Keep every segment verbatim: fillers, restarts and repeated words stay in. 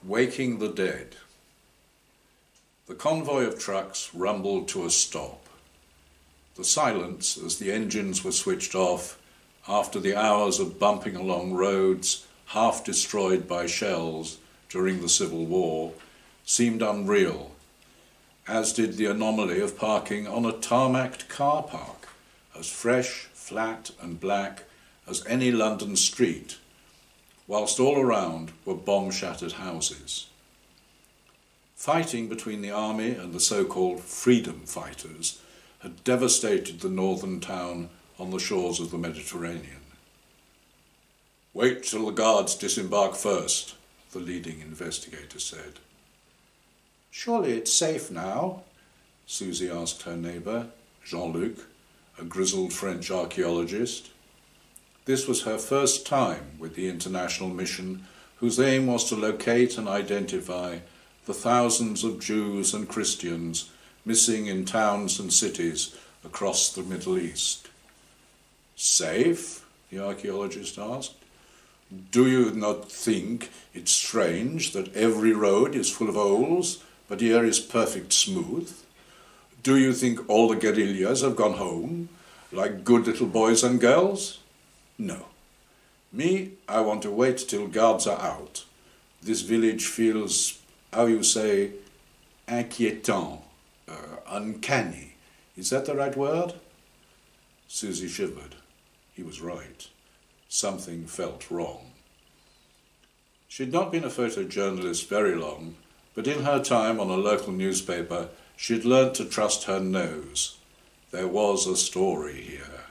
Waking the Dead. The convoy of trucks rumbled to a stop. The silence as the engines were switched off after the hours of bumping along roads half destroyed by shells during the Civil War seemed unreal, as did the anomaly of parking on a tarmacked car park, as fresh, flat and black as any London street, whilst all around were bomb-shattered houses. Fighting between the army and the so-called freedom fighters had devastated the northern town on the shores of the Mediterranean. "Wait till the guards disembark first," the leading investigator said. "Surely it's safe now?" Susie asked her neighbour, Jean-Luc, a grizzled French archaeologist. This was her first time with the international mission, whose aim was to locate and identify the thousands of Jews and Christians missing in towns and cities across the Middle East. "Safe?" the archaeologist asked. "Do you not think it strange that every road is full of holes, but here is perfect smooth? Do you think all the guerrillas have gone home, like good little boys and girls? No. Me, I want to wait till guards are out. This village feels, how you say, inquiétant, uh, uncanny. Is that the right word?" Susie shivered. He was right. Something felt wrong. She'd not been a photojournalist very long, but in her time on a local newspaper, she'd learnt to trust her nose. There was a story here.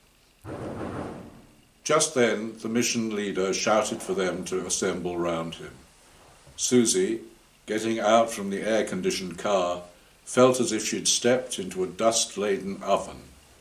Just then, the mission leader shouted for them to assemble round him. Susie, getting out from the air-conditioned car, felt as if she'd stepped into a dust-laden oven.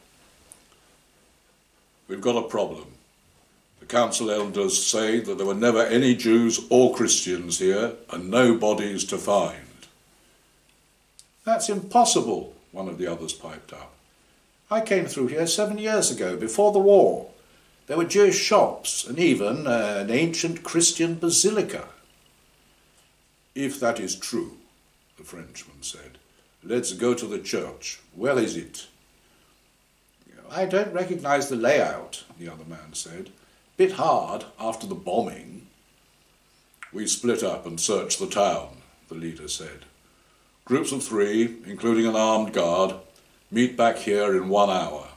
"We've got a problem. The council elders say that there were never any Jews or Christians here and no bodies to find." "That's impossible," one of the others piped up. "I came through here seven years ago, before the war. There were Jewish shops and even uh, an ancient Christian basilica." "If that is true," the Frenchman said, "let's go to the church. Where is it?" "I don't recognise the layout," the other man said. "Bit hard after the bombing." "We split up and searched the town," the leader said. "Groups of three, including an armed guard, meet back here in one hour."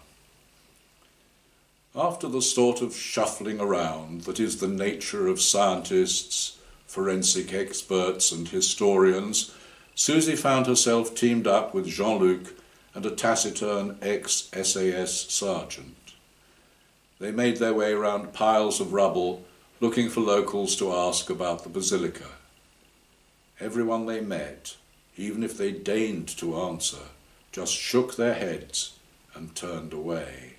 After the sort of shuffling around that is the nature of scientists, forensic experts and historians, Susie found herself teamed up with Jean-Luc and a taciturn ex-S A S sergeant. They made their way round piles of rubble, looking for locals to ask about the basilica. Everyone they met, even if they deigned to answer, just shook their heads and turned away.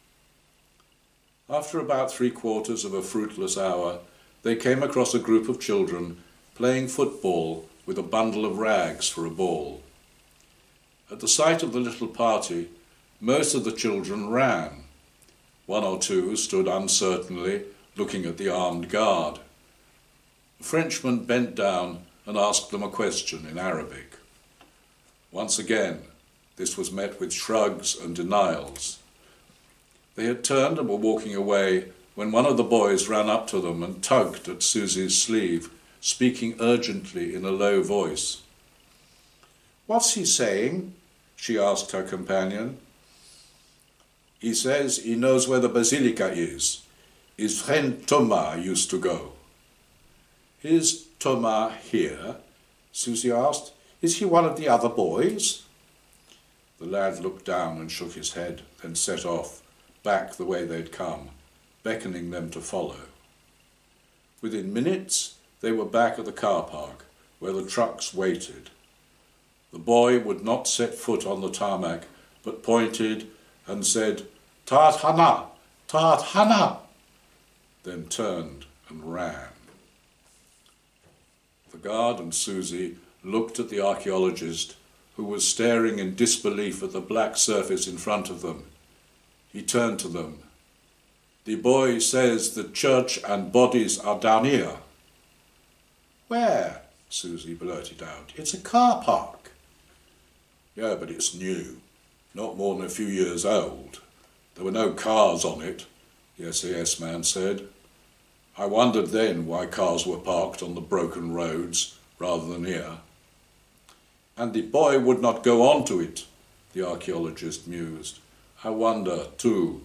After about three quarters of a fruitless hour, they came across a group of children playing football with a bundle of rags for a ball. At the sight of the little party, most of the children ran. One or two stood uncertainly, looking at the armed guard. The Frenchman bent down and asked them a question in Arabic. Once again, this was met with shrugs and denials. They had turned and were walking away when one of the boys ran up to them and tugged at Susie's sleeve, speaking urgently in a low voice. "What's he saying?" she asked her companion. "He says he knows where the basilica is. His friend Thomas used to go." "Is Thomas here?" Susie asked. "Is he one of the other boys?" The lad looked down and shook his head, then set off, back the way they'd come, beckoning them to follow. Within minutes, they were back at the car park, where the trucks waited. The boy would not set foot on the tarmac, but pointed and said, "Tat Hana! Tat Hana!" then turned and ran. The guard and Susie looked at the archaeologist, who was staring in disbelief at the black surface in front of them. He turned to them. "The boy says the church and bodies are down here." "Where?" Susie blurted out. "It's a car park." "Yeah, but it's new. Not more than a few years old. There were no cars on it," the S A S man said. "I wondered then why cars were parked on the broken roads rather than here." "And the boy would not go on to it," the archaeologist mused. "I wonder, too."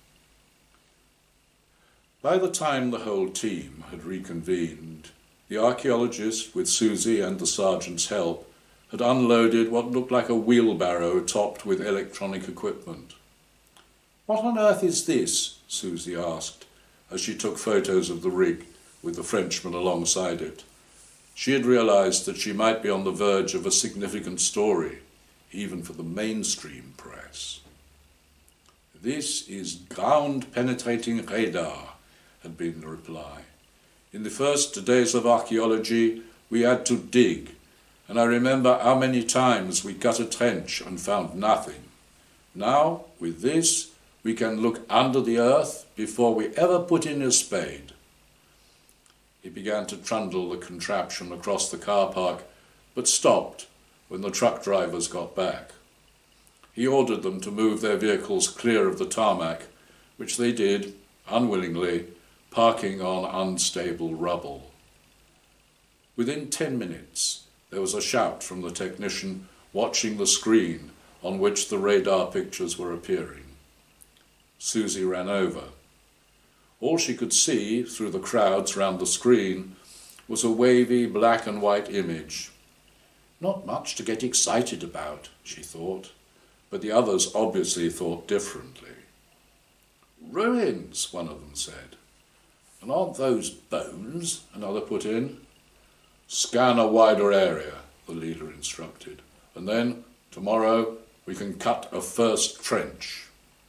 By the time the whole team had reconvened, the archaeologist, with Susie and the sergeant's help, had unloaded what looked like a wheelbarrow topped with electronic equipment. "What on earth is this?" Susie asked, as she took photos of the rig with the Frenchman alongside it. She had realised that she might be on the verge of a significant story, even for the mainstream press. "This is ground-penetrating radar," had been the reply. "In the first days of archaeology, we had to dig, and I remember how many times we cut a trench and found nothing. Now, with this, we can look under the earth before we ever put in a spade." He began to trundle the contraption across the car park, but stopped when the truck drivers got back. He ordered them to move their vehicles clear of the tarmac, which they did, unwillingly, parking on unstable rubble. Within ten minutes, there was a shout from the technician watching the screen on which the radar pictures were appearing. Susie ran over. All she could see through the crowds round the screen was a wavy black and white image. Not much to get excited about, she thought, but the others obviously thought differently. "Ruins," one of them said. "And aren't those bones?" another put in. "Scan a wider area," the leader instructed, "and then, tomorrow, we can cut a first trench."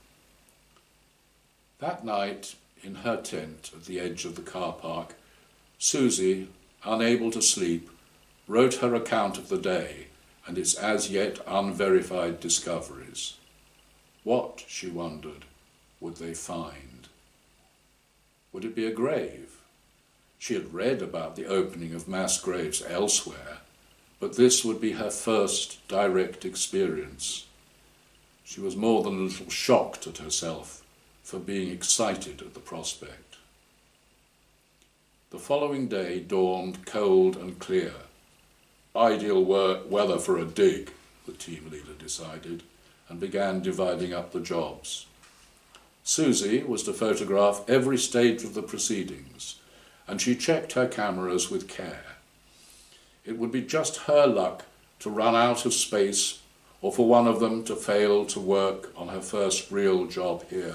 That night, in her tent at the edge of the car park, Susie, unable to sleep, wrote her account of the day and its as yet unverified discoveries. What, she wondered, would they find? Would it be a grave? She had read about the opening of mass graves elsewhere, but this would be her first direct experience. She was more than a little shocked at herself for being excited at the prospect. The following day dawned cold and clear. Ideal weather for a dig, the team leader decided, and began dividing up the jobs. Susie was to photograph every stage of the proceedings, and she checked her cameras with care. It would be just her luck to run out of space or for one of them to fail to work on her first real job here.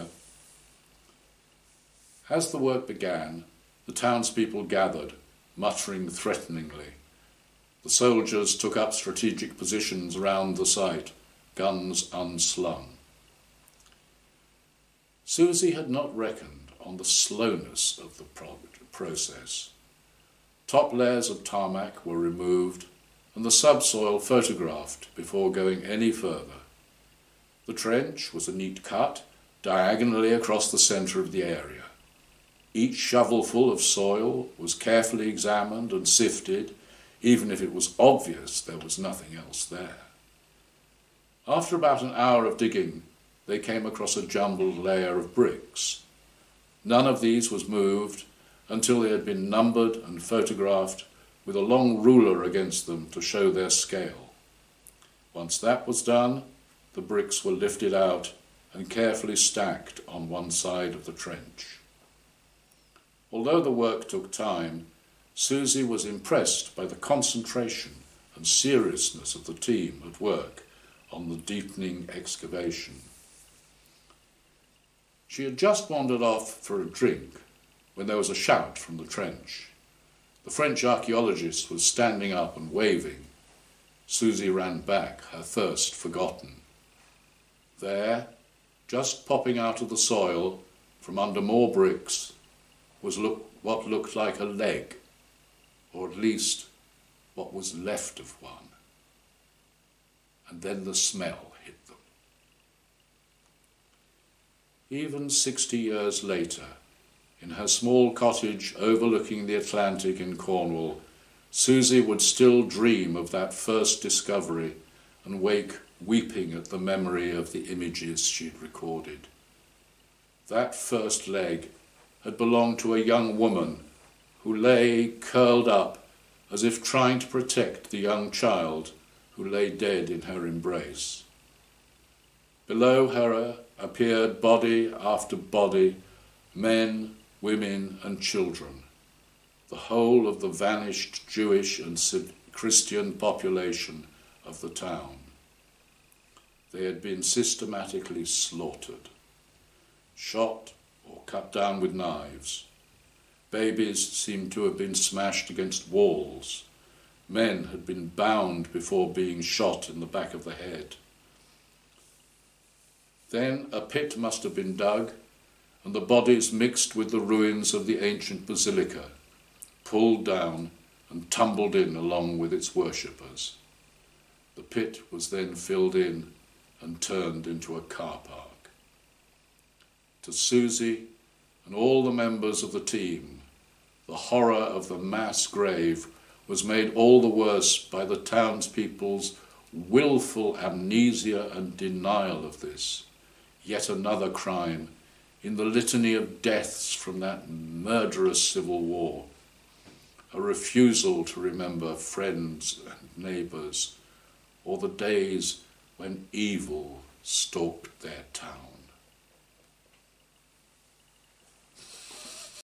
As the work began, the townspeople gathered, muttering threateningly. The soldiers took up strategic positions around the site, guns unslung. Susie had not reckoned on the slowness of the pro process. Top layers of tarmac were removed and the subsoil photographed before going any further. The trench was a neat cut diagonally across the centre of the area. Each shovelful of soil was carefully examined and sifted, even if it was obvious there was nothing else there. After about an hour of digging, they came across a jumbled layer of bricks. None of these was moved until they had been numbered and photographed with a long ruler against them to show their scale. Once that was done, the bricks were lifted out and carefully stacked on one side of the trench. Although the work took time, Susie was impressed by the concentration and seriousness of the team at work on the deepening excavation. She had just wandered off for a drink when there was a shout from the trench. The French archaeologist was standing up and waving. Susie ran back, her thirst forgotten. There, just popping out of the soil, from under more bricks, was look, what looked like a leg, or at least what was left of one. And then the smell hit them. Even sixty years later, in her small cottage overlooking the Atlantic in Cornwall, Susie would still dream of that first discovery and wake weeping at the memory of the images she'd recorded. That first leg had belonged to a young woman who lay curled up as if trying to protect the young child who lay dead in her embrace. Below her appeared body after body, men, women and children, the whole of the vanished Jewish and Christian population of the town. They had been systematically slaughtered, shot or cut down with knives. Babies seemed to have been smashed against walls. Men had been bound before being shot in the back of the head. Then a pit must have been dug, and the bodies mixed with the ruins of the ancient basilica, pulled down and tumbled in along with its worshippers. The pit was then filled in and turned into a car park. To Susie and all the members of the team, the horror of the mass grave was made all the worse by the townspeople's willful amnesia and denial of this, yet another crime in the litany of deaths from that murderous civil war, a refusal to remember friends and neighbours, or the days when evil stalked their town.